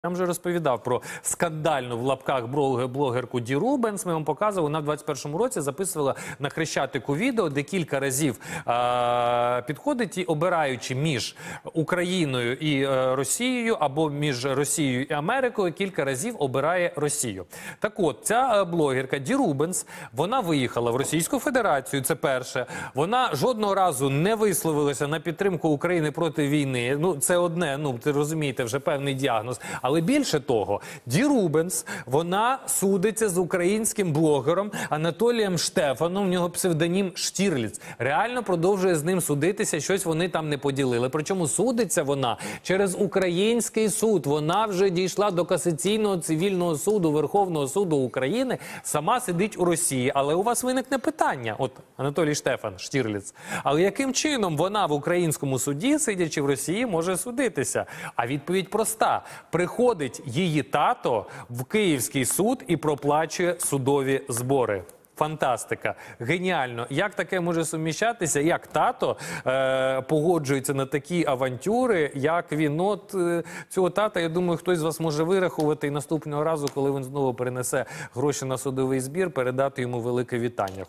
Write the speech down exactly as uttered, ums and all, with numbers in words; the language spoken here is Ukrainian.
Я вам вже розповідав про скандальну в лапках блогерку Ді Рубенс. Ми вам показували, вона в двадцять першому році записувала на Хрещатику відео, де кілька разів е підходить і, обираючи між Україною і е Росією, або між Росією і Америкою, кілька разів обирає Росію. Так от, ця блогерка Ді Рубенс, вона виїхала в Російську Федерацію, це перше. Вона жодного разу не висловилася на підтримку України проти війни. Ну, це одне, ну, ти розумієте, вже певний діагноз. Але більше того, Ді Рубенс, вона судиться з українським блогером Анатолієм Штефаном, в нього псевдонім Штірліц. Реально продовжує з ним судитися, щось вони там не поділили. Причому судиться вона через український суд. Вона вже дійшла до касаційного цивільного суду, Верховного суду України, сама сидить у Росії. Але у вас виникне питання, от Анатолій Штефан, Штірліц, але яким чином вона в українському суді, сидячи в Росії, може судитися? А відповідь проста. Приходить її тато в Київський суд і проплачує судові збори. Фантастика. Геніально. Як таке може суміщатися? Як тато е, погоджується на такі авантюри, як він? От е, цього тата, я думаю, хтось з вас може вирахувати і наступного разу, коли він знову перенесе гроші на судовий збір, передати йому велике вітання.